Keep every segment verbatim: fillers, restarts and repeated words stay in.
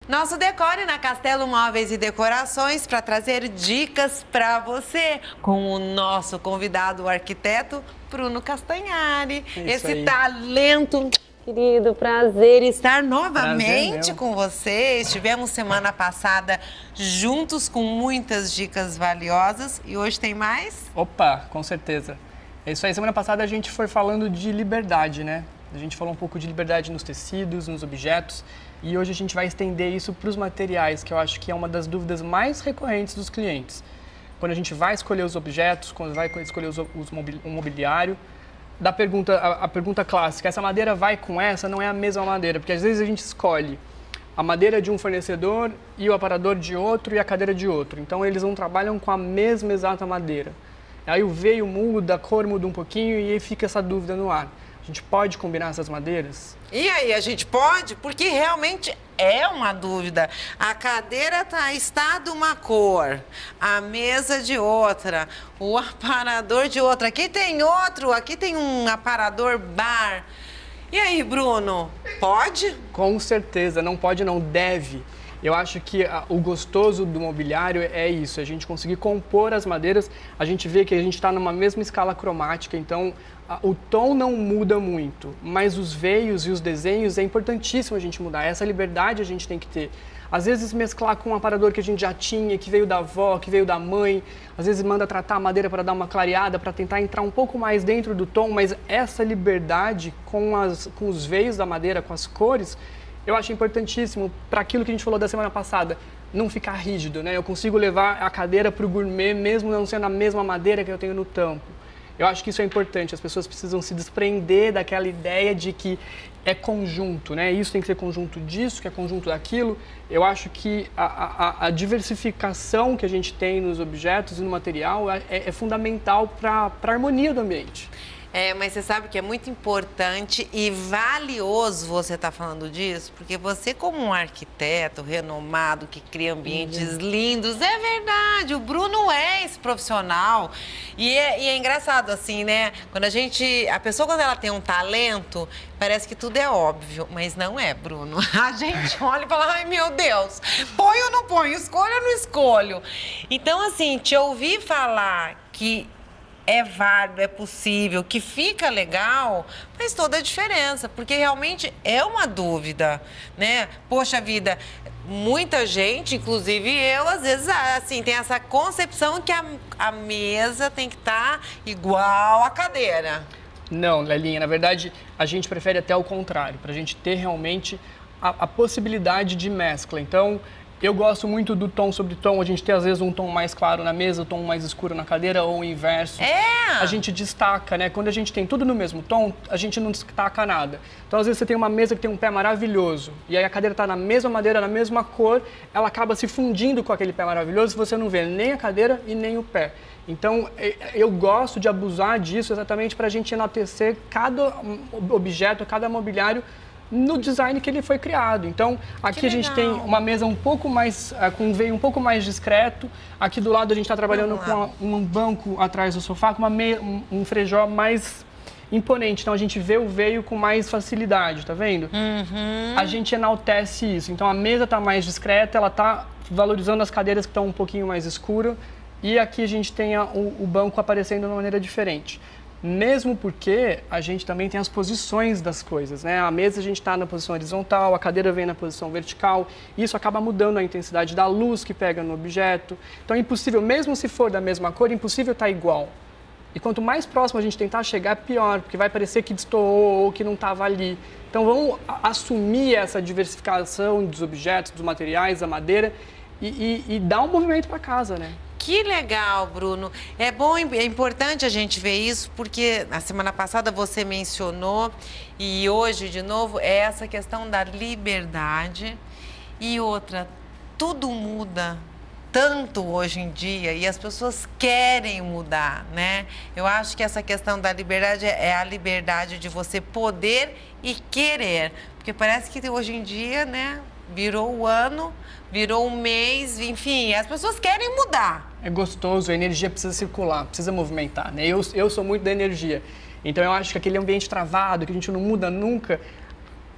Nosso Decore na Castelo Móveis e Decorações para trazer dicas para você com o nosso convidado, o arquiteto Bruno Castanhari. Isso Esse aí. talento, querido, prazer estar novamente Prazer com você. Estivemos semana passada juntos com muitas dicas valiosas e hoje tem mais? Opa, com certeza. É isso aí, semana passada a gente foi falando de liberdade, né? A gente falou um pouco de liberdade nos tecidos, nos objetos. E hoje a gente vai estender isso para os materiais, que eu acho que é uma das dúvidas mais recorrentes dos clientes. Quando a gente vai escolher os objetos, quando vai escolher os, os mobil, o mobiliário, da pergunta, a, a pergunta clássica, essa madeira vai com essa? Não é a mesma madeira, porque às vezes a gente escolhe a madeira de um fornecedor e o aparador de outro e a cadeira de outro. Então eles não trabalham com a mesma exata madeira. Aí o veio muda, a cor muda um pouquinho e aí fica essa dúvida no ar. A gente pode combinar essas madeiras? E aí, a gente pode? Porque realmente é uma dúvida. A cadeira tá, está de uma cor, a mesa de outra, o aparador de outra. Aqui tem outro, aqui tem um aparador bar. E aí, Bruno, pode? Com certeza, não pode, não deve. Eu acho que a, o gostoso do mobiliário é isso, a gente conseguir compor as madeiras, a gente vê que a gente está numa mesma escala cromática, então a, o tom não muda muito, mas os veios e os desenhos é importantíssimo a gente mudar, essa liberdade a gente tem que ter. Às vezes mesclar com um aparador que a gente já tinha, que veio da avó, que veio da mãe, às vezes manda tratar a madeira para dar uma clareada, para tentar entrar um pouco mais dentro do tom, mas essa liberdade com, as, com os veios da madeira, com as cores, eu acho importantíssimo para aquilo que a gente falou da semana passada, não ficar rígido, né? Eu consigo levar a cadeira para o gourmet, mesmo não sendo a mesma madeira que eu tenho no tampo. Eu acho que isso é importante, as pessoas precisam se desprender daquela ideia de que é conjunto, né? Isso tem que ser conjunto disso, que é conjunto daquilo. Eu acho que a, a, a diversificação que a gente tem nos objetos e no material é, é fundamental para a harmonia do ambiente. É, mas você sabe que é muito importante e valioso você estar falando disso, porque você como um arquiteto renomado, que cria ambientes uhum. lindos, é verdade, o Bruno é esse profissional. E é, e é engraçado assim, né? Quando a gente, a pessoa quando ela tem um talento, parece que tudo é óbvio, mas não é, Bruno. A gente olha e fala, ai meu Deus, põe ou não põe, escolho ou não escolho. Então assim, te ouvir falar que é válido, é possível, que fica legal, faz toda a diferença, porque realmente é uma dúvida, né? Poxa vida, muita gente, inclusive eu, às vezes, assim, tem essa concepção que a, a mesa tem que estar igual à cadeira. Não, Lelinha, na verdade, a gente prefere até o contrário, para a gente ter realmente a, a possibilidade de mescla. Então, eu gosto muito do tom sobre tom, a gente tem às vezes um tom mais claro na mesa, um tom mais escuro na cadeira ou o inverso. É! A gente destaca, né? Quando a gente tem tudo no mesmo tom, a gente não destaca nada. Então às vezes você tem uma mesa que tem um pé maravilhoso e aí a cadeira está na mesma madeira, na mesma cor, ela acaba se fundindo com aquele pé maravilhoso e você não vê nem a cadeira e nem o pé. Então eu gosto de abusar disso exatamente para a gente enaltecer cada objeto, cada mobiliário no design que ele foi criado. Então, aqui a gente tem uma mesa um pouco mais, com um veio um pouco mais discreto. Aqui do lado a gente está trabalhando com um banco atrás do sofá, com uma meia, um, um frejó mais imponente. Então, a gente vê o veio com mais facilidade, tá vendo? Uhum. A gente enaltece isso. Então, a mesa está mais discreta, ela está valorizando as cadeiras que estão um pouquinho mais escuras. E aqui a gente tem a, o, o banco aparecendo de uma maneira diferente. Mesmo porque a gente também tem as posições das coisas, né? A mesa a gente está na posição horizontal, a cadeira vem na posição vertical, e isso acaba mudando a intensidade da luz que pega no objeto. Então é impossível, mesmo se for da mesma cor, é impossível estar igual. E quanto mais próximo a gente tentar chegar, pior, porque vai parecer que destoou ou que não estava ali. Então vamos assumir essa diversificação dos objetos, dos materiais, da madeira, e, e, e dar um movimento para casa, né? Que legal, Bruno. É bom, é importante a gente ver isso, porque na semana passada você mencionou, e hoje, de novo, é essa questão da liberdade. E outra, tudo muda tanto hoje em dia e as pessoas querem mudar, né? Eu acho que essa questão da liberdade é a liberdade de você poder e querer, porque parece que hoje em dia, né, virou o ano, virou um mês, enfim, as pessoas querem mudar. É gostoso, a energia precisa circular, precisa movimentar, né? Eu, eu sou muito da energia, então eu acho que aquele ambiente travado, que a gente não muda nunca,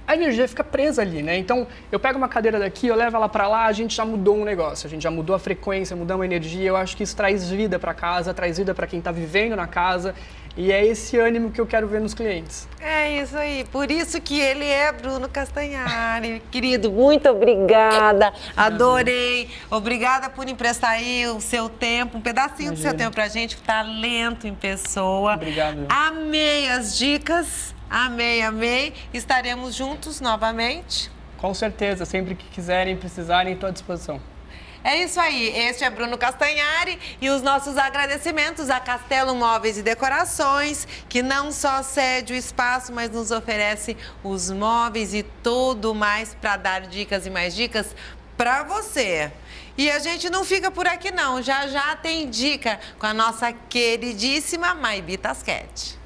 a energia fica presa ali, né? Então, eu pego uma cadeira daqui, eu levo ela para lá, a gente já mudou um negócio, a gente já mudou a frequência, mudamos a energia. Eu acho que isso traz vida para casa, traz vida para quem está vivendo na casa. E é esse ânimo que eu quero ver nos clientes. É isso aí, por isso que ele é Bruno Castanhari. Querido, muito obrigada, adorei. Obrigada por emprestar aí o seu tempo, um pedacinho Imagina. do seu tempo pra gente, talento em pessoa. Obrigado. Amei as dicas, amei, amei. Estaremos juntos novamente? Com certeza, sempre que quiserem, precisarem, estou à disposição. É isso aí, este é Bruno Castanhari e os nossos agradecimentos a Castelo Móveis e Decorações, que não só cede o espaço, mas nos oferece os móveis e tudo mais para dar dicas e mais dicas para você. E a gente não fica por aqui não, já já tem dica com a nossa queridíssima Maybi Tasquete.